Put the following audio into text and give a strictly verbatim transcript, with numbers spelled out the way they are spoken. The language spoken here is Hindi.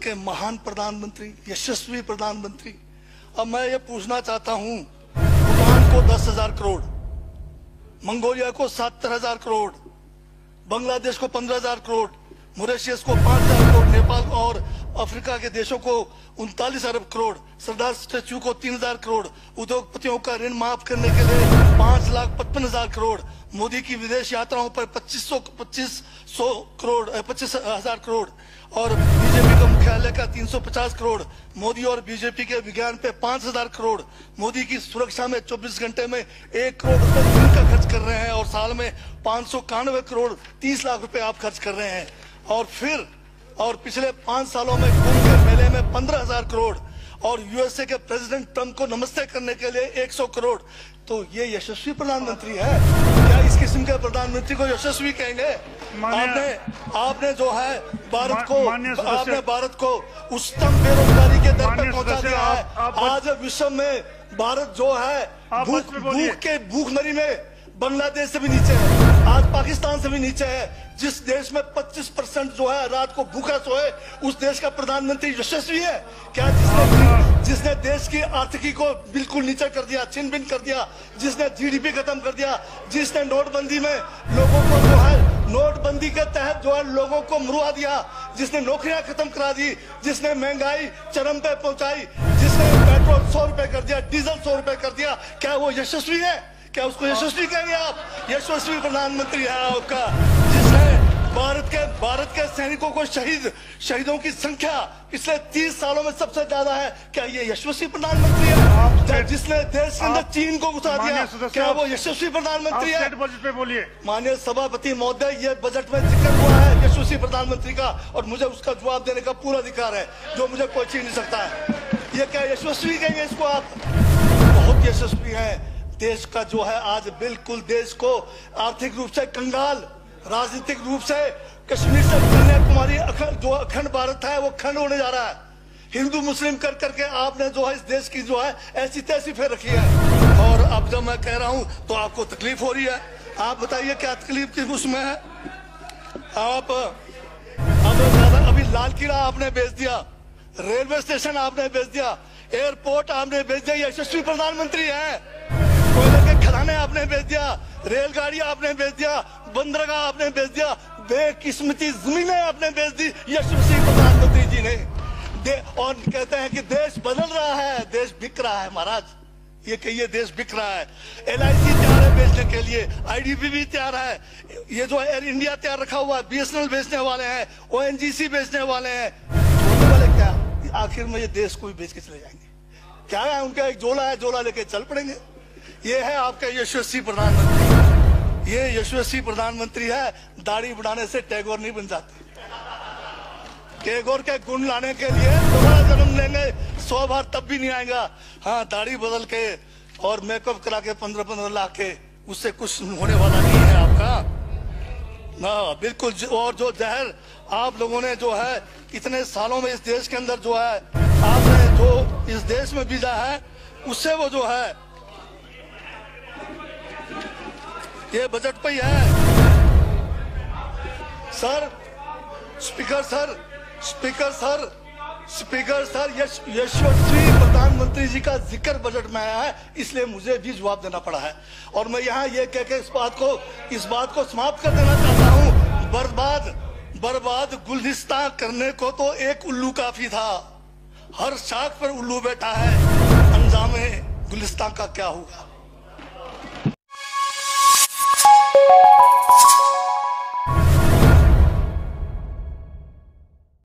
के महान प्रधानमंत्री, यशस्वी प्रधानमंत्री। अब मैं ये पूछना चाहता हूं, भूटान को दस हजार करोड़, मंगोलिया को सत्तर हजार करोड़, बांग्लादेश को पंद्रह हजार करोड़, मॉरिशस को पांच हजार करोड़, नेपाल और अफ्रीका के देशों को उनतालीस अरब करोड़, सरदार स्टैच्यू को तीन हजार करोड़, उद्योगपतियों का ऋण माफ करने के लिए पांच लाख पचपन हजार करोड़, मोदी की विदेश यात्राओं पर पच्चीस सौ पच्चीस सौ करोड़ पच्चीस हजार करोड़ और बीजेपी का मुख्यालय का तीन सौ पचास करोड़, मोदी और बीजेपी के विज्ञान पे पांच हजार करोड़, मोदी की सुरक्षा में चौबीस घंटे में एक करोड़ रुपए दिन का खर्च कर रहे हैं और साल में पांच सौ इक्यानवे करोड़ तीस लाख रुपए आप खर्च कर रहे हैं। और फिर और पिछले पांच सालों में कुंभ के मेले में पंद्रह हजार करोड़ और यूएसए के प्रेसिडेंट ट्रंप को नमस्ते करने के लिए एक सौ करोड़। तो ये यशस्वी प्रधानमंत्री है क्या? इस किस्म के प्रधानमंत्री को यशस्वी कहेंगे? आपने आपने जो है भारत को आपने भारत को उच्चतम बेरोजगारी के दर पर पहुंचा दिया है। आज विश्व में भारत जो है भूख भूख के भूखमरी में बांग्लादेश से भी नीचे है, आज पाकिस्तान से भी नीचे है। जिस देश में पच्चीस परसेंट जो है रात को भूखा सोए, उस देश का प्रधानमंत्री यशस्वी है क्या? जिसने जिसने देश की आर्थिकी को बिल्कुल नीचे कर दिया, छिन भिन कर दिया, जिसने जीडीपी खत्म कर दिया, जिसने नोटबंदी में लोगों को जो है नोटबंदी के तहत जो है लोगों को मरवा दिया, जिसने नौकरियां खत्म करा दी, जिसने महंगाई चरम पे पहुंचाई, जिसने पेट्रोल सौ रुपए कर दिया, डीजल सौ रुपए कर दिया, क्या वो यशस्वी है? क्या उसको यशस्वी कहेंगे आप? यशस्वी प्रधानमंत्री है आपका, जिसने भारत के भारत के सैनिकों को शहीद शहीदों की संख्या पिछले तीस सालों में सबसे ज्यादा है। क्या ये यशस्वी प्रधानमंत्री है? जिसने देश के अंदर चीन को घुसा दिया, क्या वो यशस्वी प्रधानमंत्री है? बजट पे बोलिए। माननीय सभापति महोदय, ये बजट में जिक्र हुआ है यशस्वी प्रधानमंत्री का और मुझे उसका जवाब देने का पूरा अधिकार है, जो मुझे कोई छीन नहीं सकता है। ये क्या यशस्वी कहेंगे इसको आप? बहुत यशस्वी है। देश का जो है आज बिल्कुल देश को आर्थिक रूप से कंगाल, राजनीतिक रूप से कश्मीर से कन्याकुमारी अखंड जो अखंड भारत है वो खंड होने जा रहा है। हिंदू मुस्लिम कर करके आपने जो है इस देश की जो है ऐसी तैसी फेर रखी है। और अब जब मैं कह रहा हूं तो आपको तकलीफ हो रही है। आप बताइए क्या तकलीफ की उसमें है? आप अब अभी लाल किला आपने बेच दिया, रेलवे स्टेशन आपने बेच दिया, एयरपोर्ट आपने बेच दिया, यशस्वी प्रधानमंत्री है। कोयले के खदाने आपने बेच दिया, रेलगाड़ियां आपने बेच दिया, बंदरगाह आपने बेच दिया, बेकिस्मती जमीनें आपने बेच दी यशस्वी प्रधानमंत्री जी ने। और कहते हैं कि देश बदल रहा है, देश बिक रहा है। महाराज ये कहिए देश बिक रहा है। एल आई सी तैयार है बेचने के लिए, आई डी बी भी तैयार है, ये जो एयर इंडिया तैयार रखा हुआ है, बी एस एन एल बेचने वाले हैं, ओ एन जी सी बेचने वाले हैं। छोड़ने वाले क्या? आखिर में ये देश को भी बेच के चले जाएंगे। क्या है उनका एक झोला है, झोला लेके चल पड़ेंगे। ये है आपका यशस्वी प्रधानमंत्री। ये यशस्वी प्रधानमंत्री है। दाढ़ी बढ़ाने से टैगोर नहीं बन जाते। टैगोर के गुण लाने के लिए दोबारा जन्म लेंगे सौ बार तब भी नहीं आएगा। हाँ, दाढ़ी बदल के और मेकअप करा के पंद्रह पंद्रह लाख के, उससे कुछ होने वाला नहीं है आपका ना, बिल्कुल। और जो जहर आप लोगों ने जो है इतने सालों में इस देश के अंदर जो है आपने जो इस देश में बीजा है, उससे वो जो है ये बजट पे ही है। Sir speaker sir speaker sir speaker sir यश यशस्वी प्रधानमंत्री जी का जिक्र बजट में आया है, इसलिए मुझे भी जवाब देना पड़ा है। और मैं यहाँ ये कह के इस बात को इस बात को समाप्त कर देना चाहता हूँ, बर्बाद बर्बाद गुलदस्ता करने को तो एक उल्लू काफी था, हर शाख पर उल्लू बैठा है, अंजामे गुलिस्तान का क्या होगा?